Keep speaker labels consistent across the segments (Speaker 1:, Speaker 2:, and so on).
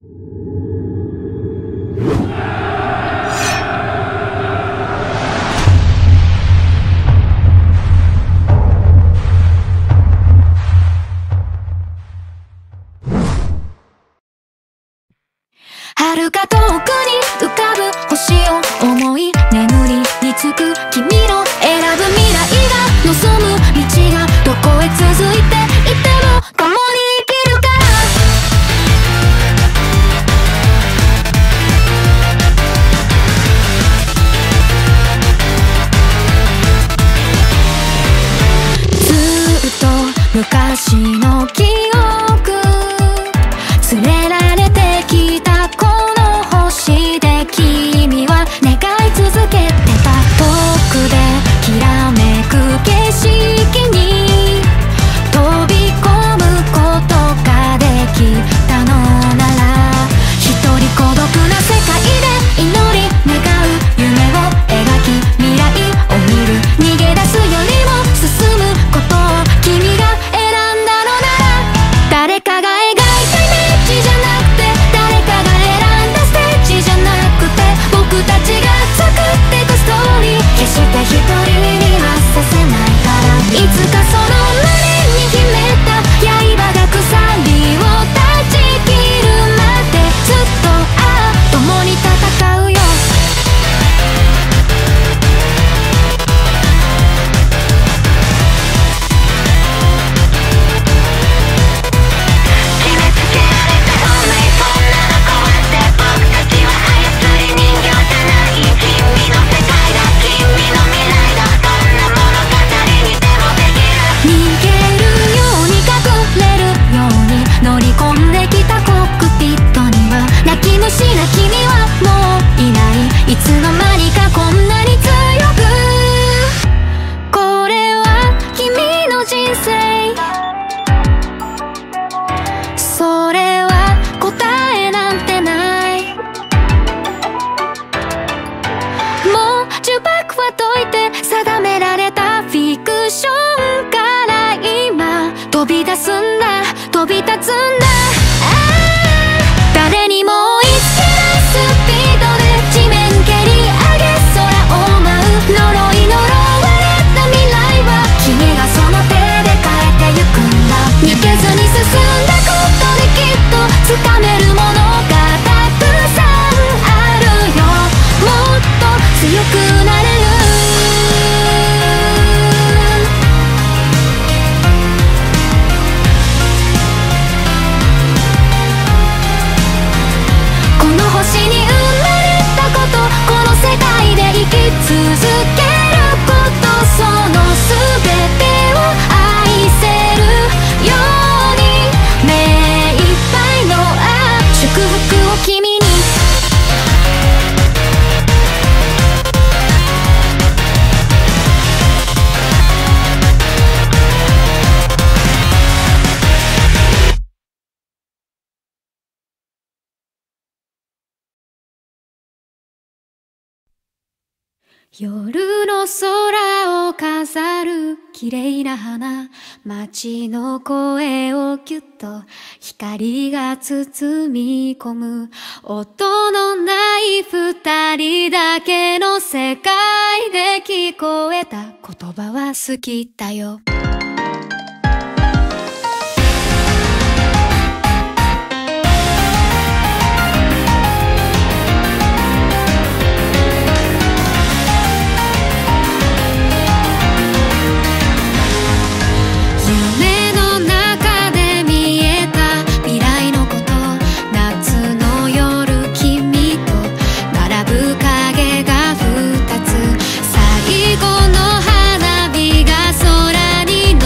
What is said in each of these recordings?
Speaker 1: 遥か遠くに浮かぶ星を思い眠りにつく君の選ぶ未来が望む道がどこへ続いていても共に生きるからずっと昔の記憶連れられてきたこの星で君は願い続けてた遠くできらめく景色に飛び込むことができたのなら一人孤独な世界で祈り願う夢を描き未来を見る逃げ出すよりも進むことを君が選んだのなら誰かが描いたイメージじゃなくて誰かが選んだステージじゃなくて僕たちが作ってくストーリー決して一人にはさせないからいつかその胸に秘めた刃が鎖を断ち切るまでずっと共に戦うよ決めつけられた運命そんなの壊して僕たちは操り人形じゃない君の世界だ君の未来だどんな物語にでもできる逃げるように隠れるように乗り込んできたコックピットには泣き虫な君はもういないいつの間にかこんなに強くこれは君の人生それは答えなんてないもう呪縛は解いて定められたフィクションから今飛び出すんだ飛び立つんだ誰にも追いつけないスピードで地面蹴り上げ空を舞う呪い呪われた未来は君がその手で変えてゆくんだ逃げずに進んだことできっと掴めるものがたくさんあるよもっと強くなれるこの星に生まれたことこの世界で生き続けることその全てを愛せるように目いっぱいの祝福を君に夜の空を飾る綺麗な花街の声をぎゅっと光が包み込む音のない二人だけの世界で聞こえた言葉は好きだよ夢の中で見えた未来のこと夏の夜君と並ぶ影が二つ最後の花火が空に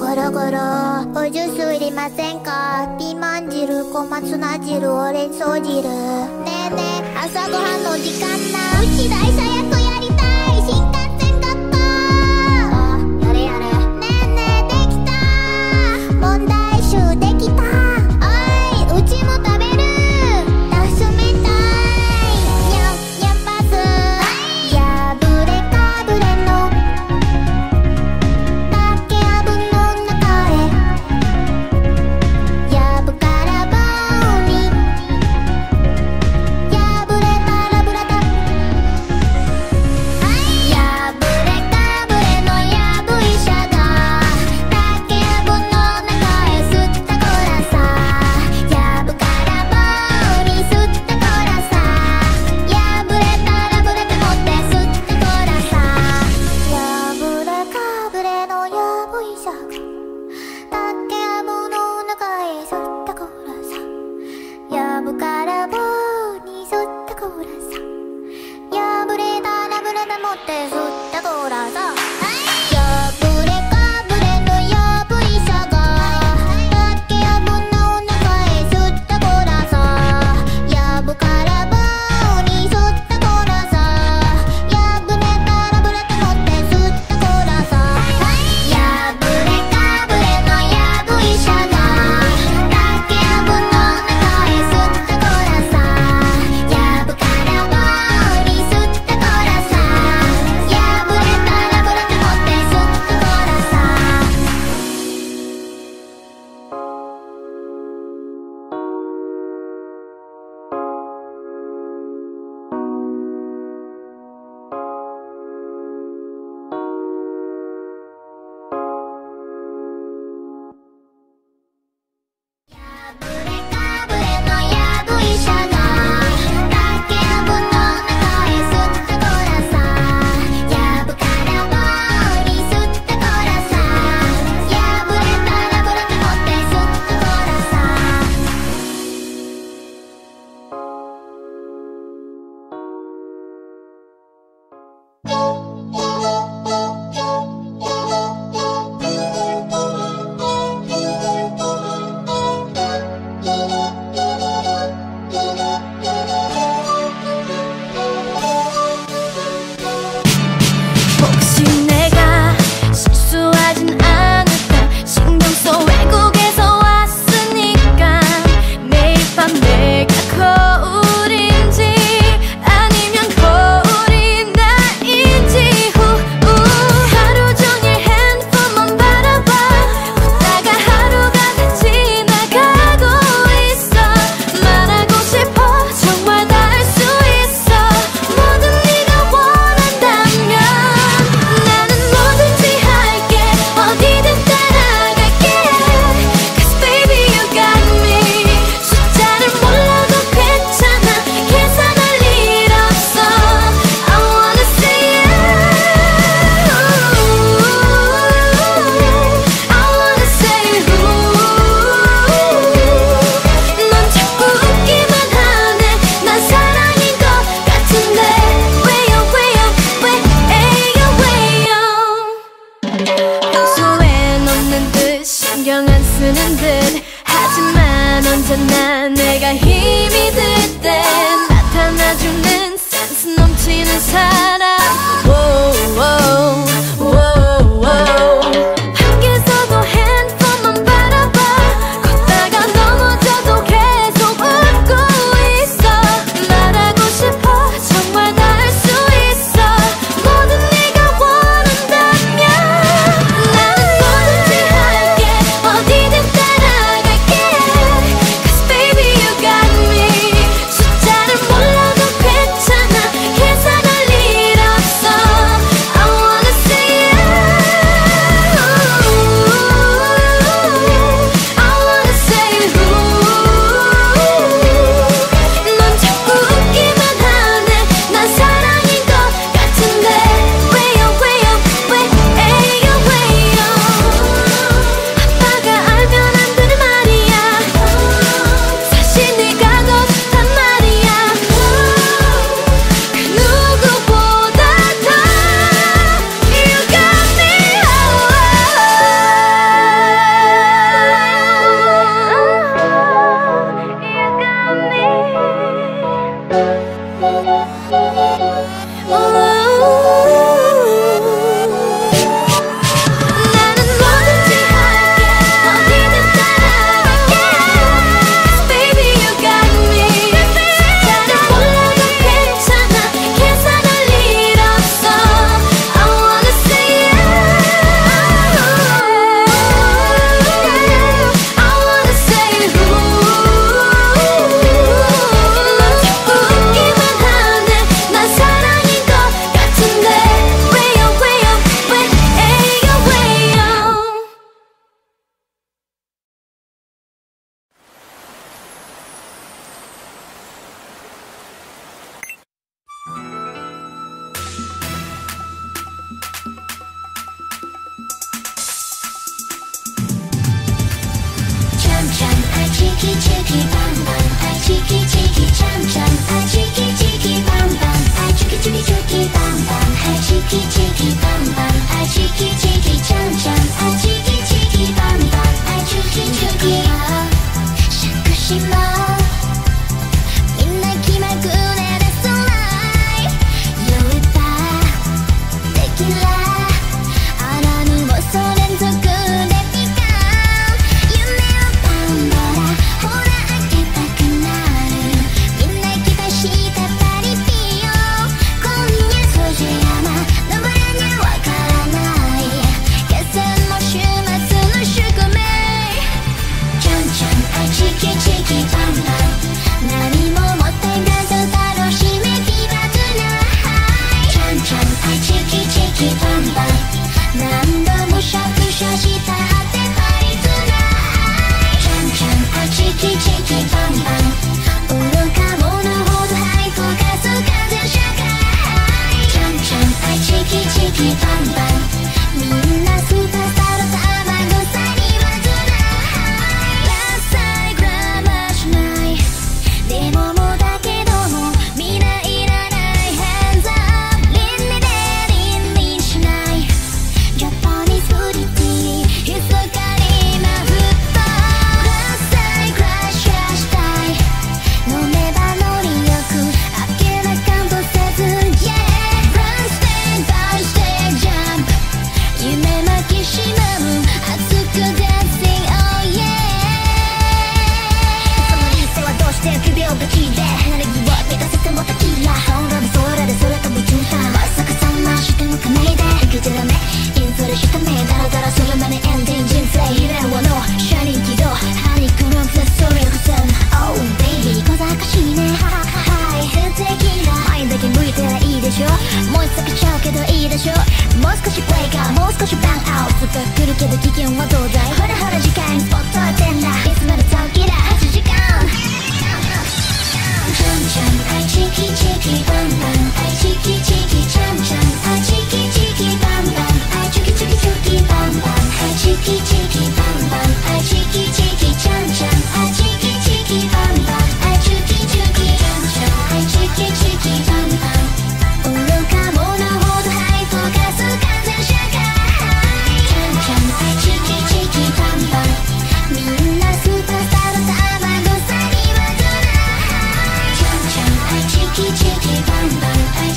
Speaker 2: ゴロゴロおジュースいりませんか？ピーマン汁、小松菜汁、オレンソ汁。ねえねえ、朝ごはんの時間な。うち大佐役やりたい。新幹線学校。あ、やれやれ。ねえねえ、できた。問題集できた。おい、うちも食べる。休めたい。にゃんにゃんパス。やぶれかぶれの竹やぶの中へ。やぶから棒にやぶれたらぶらた。やぶれかぶれのやぶ医者が竹やぶの中へ吸ったこらさ。やぶから棒に吸ったこらさ。やぶれたらぶれて持って吸ったこらさ。やぶれかぶれのやぶ医者が竹やぶの中へ吸ったこらさ。やぶから棒に吸ったこらさ。やぶれたらぶれて持って吸ったこらさ。やぶれかぶれのやぶ医者が竹やぶの中へ吸ったこらさ。やぶから棒に吸ったこらさ。やぶれたらぶれて持って吸ったこらさ。やぶれかぶれのやぶ医者が竹やぶの中へ吸ったこらさ。やぶから棒に吸ったこらさ。やチキチキバンバン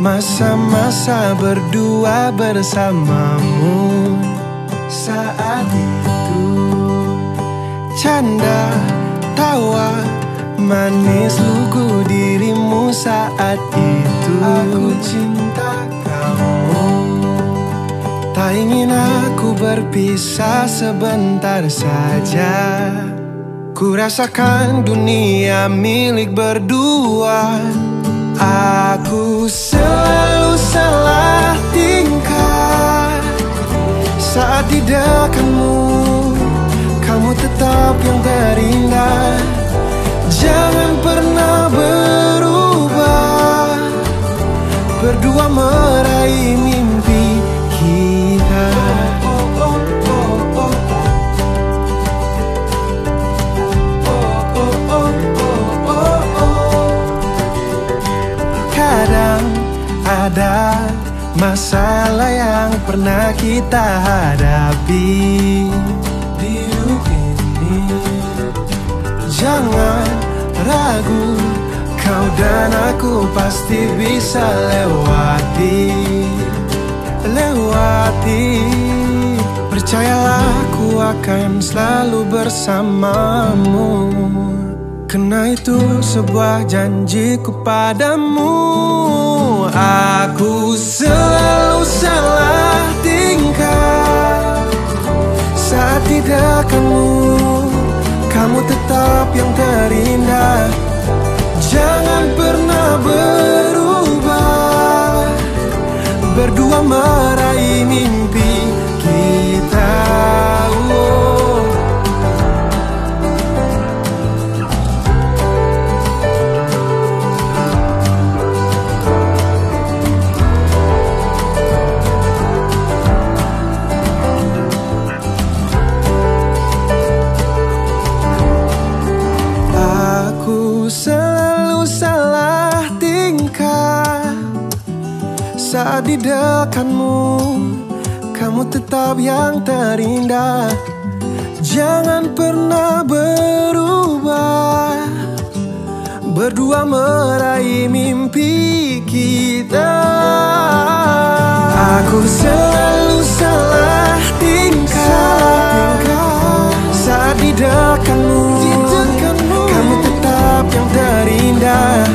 Speaker 3: masa-masa berdua bersamamu. Saat itu canda, tawa, manis lugu dirimu. Saat itu aku cinta kamu. Tak ingin aku berpisah sebentar saja. Ku rasakan dunia milik berdua. Aku selalu salah tingkah saat di dekatmu. Kamu tetap yang terindah. Jangan pernah berubah. Berdua meraih mimpi kita. Kadang ada masalah yang pernah kita hadapi di hidup ini. Jangan ragu, kau dan aku pasti bisa lewati. Percayalah, aku akan selalu bersamamu. Karena itu sebuah janjiku padamu. Aku selalu salah tingkah saat di dekatmu. Kamu tetap yang terindah. Jangan pernah berubah. Berdua meraih mimpi kita. Saat di dekatmu, kamu tetap yang terindah. Jangan pernah berubah. Berdua meraih mimpi kita. Aku selalu salah tingkah saat di dekatmu. Kamu tetap yang terindah.